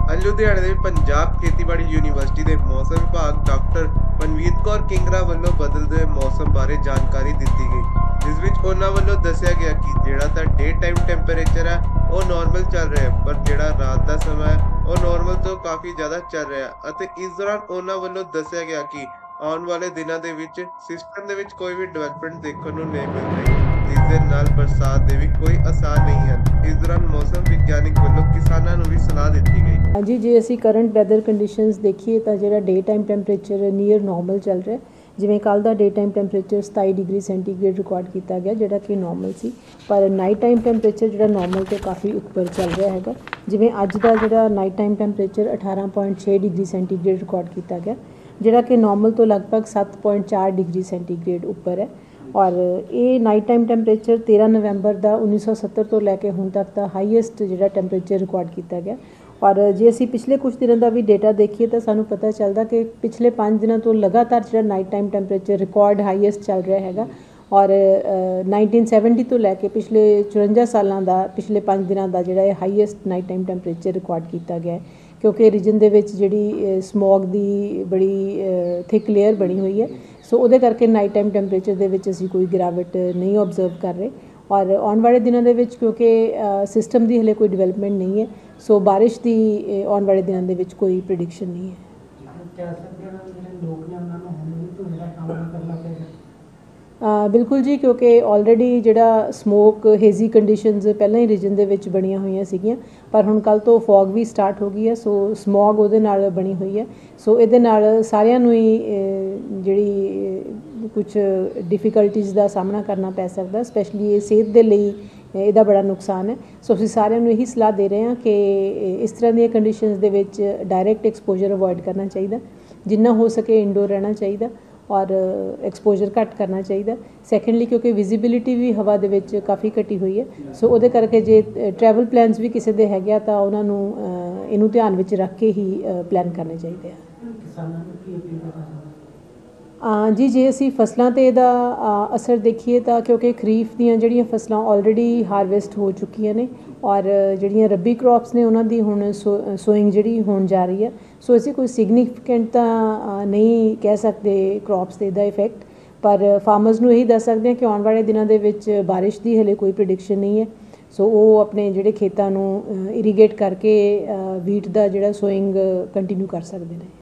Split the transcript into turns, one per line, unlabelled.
ਅੱਜ ਲੁਧਿਆਣੇ ਦੇ ਪੰਜਾਬ ਖੇਤੀਬਾੜੀ ਯੂਨੀਵਰਸਿਟੀ ਦੇ ਮੌਸਮ ਵਿਭਾਗ ਡਾਕਟਰ ਮਨਵੀਤ ਕੌਰ ਕਿੰਗਰਾ ਵੱਲੋਂ ਬਦਲਦੇ ਮੌਸਮ ਬਾਰੇ ਜਾਣਕਾਰੀ ਦਿੱਤੀ ਗਈ, ਜਿਸ ਵਿੱਚ ਉਹਨਾਂ ਵੱਲੋਂ ਦੱਸਿਆ ਗਿਆ ਕਿ ਜਿਹੜਾ ਤਾਂ ਡੇ ਟਾਈਮ ਟੈਂਪਰੇਚਰ ਹੈ ਉਹ ਨਾਰਮਲ ਚੱਲ ਰਿਹਾ ਹੈ, ਪਰ ਜਿਹੜਾ ਰਾਤ ਦਾ ਸਮਾਂ ਹੈ ਉਹ ਨਾਰਮਲ ਤੋਂ ਕਾਫੀ ਜ਼ਿਆਦਾ ਚੱਲ ਰਿਹਾ ਹੈ ਅਤੇ ਇਸ ਦੌਰਾਨ ਉਹਨਾਂ ਵੱਲੋਂ ਦੱਸਿਆ ਗਿਆ ਕਿ ਆਉਣ ਵਾਲੇ ਦਿਨਾਂ ਦੇ ਵਿੱਚ ਸਿਸਟਮ ਦੇ ਵਿੱਚ ਕੋਈ ਵੀ ਡਿਵੈਲਪਮੈਂਟ ਦੇਖਣ ਨੂੰ ਨਹੀਂ ਮਿਲ ਰਹੀ, ਜਿਸ ਦੇ ਨਾਲ ਬਰਸਾਤ ਦੇ ਵੀ ਕੋਈ ਆਸਾਰ ਨਹੀਂ ਹਨ। ਇਸ ਦੌਰਾਨ ਮੌਸਮ ਵਿਗਿਆਨਿਕ ਵੱਲੋਂ ਕਿਸਾਨਾਂ ਨੂੰ ਵੀ ਸਲਾਹ ਦਿੱਤੀ ਗਈ।
ਹਾਂਜੀ, ਜੇ ਅਸੀਂ ਕਰੰਟ ਵੈਦਰ ਕੰਡੀਸ਼ਨਸ ਦੇਖੀਏ ਤਾਂ ਜਿਹੜਾ day time temperature near normal ਚੱਲ ਰਿਹਾ। ਜਿਵੇਂ ਕੱਲ੍ਹ ਦਾ day time temperature 27 degree centigrade record ਕੀਤਾ ਗਿਆ, ਜਿਹੜਾ ਕਿ ਨਾਰਮਲ ਸੀ, ਪਰ ਨਾਈਟ ਟਾਈਮ ਟੈਂਪਰੇਚਰ ਜਿਹੜਾ ਨਾਰਮਲ ਤੋਂ ਕਾਫੀ ਉੱਪਰ ਚੱਲ ਰਿਹਾ ਹੈਗਾ। ਜਿਵੇਂ ਅੱਜ ਦਾ ਜਿਹੜਾ night time temperature 18.6 degree centigrade record ਕੀਤਾ ਗਿਆ, ਜਿਹੜਾ ਕਿ ਨਾਰਮਲ ਤੋਂ ਲਗਭਗ 7.4 ਡਿਗਰੀ ਸੈਂਟੀਗ੍ਰੇਡ ਉੱਪਰ ਹੈ। ਔਰ ਇਹ ਨਾਈਟ ਟਾਈਮ ਟੈਂਪਰੇਚਰ 13 ਨਵੰਬਰ ਦਾ 1970 ਤੋਂ ਲੈ ਕੇ ਹੁਣ ਤੱਕ ਦਾ ਹਾਈਐਸਟ ਜਿਹੜਾ ਟੈਂਪਰੇਚਰ ਰਿਕਾਰਡ ਕੀਤਾ ਗਿਆ। ਔਰ ਜੇ ਅਸੀਂ ਪਿਛਲੇ ਕੁਝ ਦਿਨਾਂ ਦਾ ਵੀ ਡੇਟਾ ਦੇਖੀਏ ਤਾਂ ਸਾਨੂੰ ਪਤਾ ਚੱਲਦਾ ਕਿ ਪਿਛਲੇ 5 ਦਿਨਾਂ ਤੋਂ ਲਗਾਤਾਰ ਜਿਹੜਾ night time temperature record highest ਚੱਲ ਰਿਹਾ ਹੈਗਾ। ਔਰ 1970 ਤੋਂ ਲੈ ਕੇ ਪਿਛਲੇ 54 ਸਾਲਾਂ ਦਾ ਪਿਛਲੇ 5 ਦਿਨਾਂ ਦਾ ਜਿਹੜਾ ਇਹ highest night time temperature record ਕੀਤਾ ਗਿਆ ਹੈ, ਕਿਉਂਕਿ ਰੀਜਨ ਦੇ ਵਿੱਚ ਜਿਹੜੀ ਸਮੋਗ ਦੀ ਬੜੀ ਥਿਕ ਲੇਅਰ ਬਣੀ ਹੋਈ ਹੈ। ਸੋ ਉਹਦੇ ਕਰਕੇ ਨਾਈਟ ਟਾਈਮ ਟੈਂਪਰੇਚਰ ਦੇ ਵਿੱਚ ਅਸੀਂ ਕੋਈ ਗਿਰਾਵਟ ਨਹੀਂ ਓਬਜ਼ਰਵ ਕਰ ਰਹੇ। ਔਰ ਆਉਣ ਵਾਲੇ ਦਿਨਾਂ ਦੇ ਵਿੱਚ ਕਿਉਂਕਿ ਸਿਸਟਮ ਦੀ ਹਲੇ ਕੋਈ ਡਿਵੈਲਪਮੈਂਟ ਨਹੀਂ ਹੈ, ਸੋ ਬਾਰਿਸ਼ ਦੀ ਆਉਣ ਵਾਲੇ ਦਿਨਾਂ ਦੇ ਵਿੱਚ ਕੋਈ ਪ੍ਰਿਡਿਕਸ਼ਨ ਨਹੀਂ ਹੈ। ਬਿਲਕੁਲ ਜੀ, ਕਿਉਂਕਿ ਆਲਰੇਡੀ ਜਿਹੜਾ ਸਮੋਕ ਹੇਜ਼ੀ ਕੰਡੀਸ਼ਨਸ ਪਹਿਲਾਂ ਹੀ ਰੀਜਨ ਦੇ ਵਿੱਚ ਬਣੀਆਂ ਹੋਈਆਂ ਸੀਗੀਆਂ, ਪਰ ਹੁਣ ਕੱਲ੍ਹ ਤੋਂ ਫੌਗ ਵੀ ਸਟਾਰਟ ਹੋ ਗਈ ਹੈ। ਸੋ ਸਮੋਗ ਉਹਦੇ ਨਾਲ ਬਣੀ ਹੋਈ ਹੈ। ਸੋ ਇਹਦੇ ਨਾਲ ਸਾਰਿਆਂ ਨੂੰ ਹੀ ਜਿਹੜੀ ਕੁਝ ਡਿਫੀਕਲਟੀਜ਼ ਦਾ ਸਾਹਮਣਾ ਕਰਨਾ ਪੈ ਸਕਦਾ, ਸਪੈਸ਼ਲੀ ਇਹ ਸਿਹਤ ਦੇ ਲਈ ਇਹਦਾ ਬੜਾ ਨੁਕਸਾਨ ਹੈ। ਸੋ ਅਸੀਂ ਸਾਰਿਆਂ ਨੂੰ ਇਹੀ ਸਲਾਹ ਦੇ ਰਹੇ ਹਾਂ ਕਿ ਇਸ ਤਰ੍ਹਾਂ ਦੀਆਂ ਕੰਡੀਸ਼ਨਸ ਦੇ ਵਿੱਚ ਡਾਇਰੈਕਟ ਐਕਸਪੋਜਰ ਅਵੋਇਡ ਕਰਨਾ ਚਾਹੀਦਾ, ਜਿੰਨਾ ਹੋ ਸਕੇ ਇੰਡੋਰ ਰਹਿਣਾ ਚਾਹੀਦਾ ਔਰ ਐਕਸਪੋਜਰ ਘੱਟ ਕਰਨਾ ਚਾਹੀਦਾ। ਸੈਕੰਡਲੀ, ਕਿਉਂਕਿ ਵਿਜ਼ੀਬਿਲਿਟੀ ਵੀ ਹਵਾ ਦੇ ਵਿੱਚ ਕਾਫੀ ਘਟੀ ਹੋਈ ਹੈ, ਸੋ ਉਹਦੇ ਕਰਕੇ ਜੇ ਟਰੈਵਲ ਪਲਾਨਸ ਵੀ ਕਿਸੇ ਦੇ ਹੈਗੇ ਆ ਤਾਂ ਉਹਨਾਂ ਨੂੰ ਇਹਨੂੰ ਧਿਆਨ ਵਿੱਚ ਰੱਖ ਕੇ ਹੀ ਪਲਾਨ ਕਰਨੇ ਚਾਹੀਦੇ ਆ। ਜੀ, ਜੇ ਅਸੀਂ ਫਸਲਾਂ 'ਤੇ ਇਹਦਾ ਅਸਰ ਦੇਖੀਏ ਤਾਂ ਕਿਉਂਕਿ ਖਰੀਫ ਦੀਆਂ ਜਿਹੜੀਆਂ ਫਸਲਾਂ ਆਲਰੇਡੀ ਹਾਰਵੈਸਟ ਹੋ ਚੁੱਕੀਆਂ ਨੇ ਔਰ ਜਿਹੜੀਆਂ ਰੱਬੀ ਕ੍ਰੌਪਸ ਨੇ ਉਹਨਾਂ ਦੀ ਹੁਣ ਸੋਇੰਗ ਜਿਹੜੀ ਹੋਣ ਜਾ ਰਹੀ ਹੈ। ਸੋ ਅਸੀਂ ਕੋਈ ਸਿਗਨੀਫਿਕੈਂਟ ਤਾਂ ਨਹੀਂ ਕਹਿ ਸਕਦੇ ਕ੍ਰੌਪਸ 'ਤੇ ਇਹਦਾ ਇਫੈਕਟ, ਪਰ ਫਾਰਮਰਸ ਨੂੰ ਇਹੀ ਦੱਸ ਸਕਦੇ ਹਾਂ ਕਿ ਆਉਣ ਵਾਲੇ ਦਿਨਾਂ ਦੇ ਵਿੱਚ ਬਾਰਿਸ਼ ਦੀ ਹਲੇ ਕੋਈ ਪ੍ਰਿਡਿਕਸ਼ਨ ਨਹੀਂ ਹੈ। ਸੋ ਉਹ ਆਪਣੇ ਜਿਹੜੇ ਖੇਤਾਂ ਨੂੰ ਇਰੀਗੇਟ ਕਰਕੇ ਵੀਟ ਦਾ ਜਿਹੜਾ ਸੋਇੰਗ ਕੰਟੀਨਿਊ ਕਰ ਸਕਦੇ ਨੇ।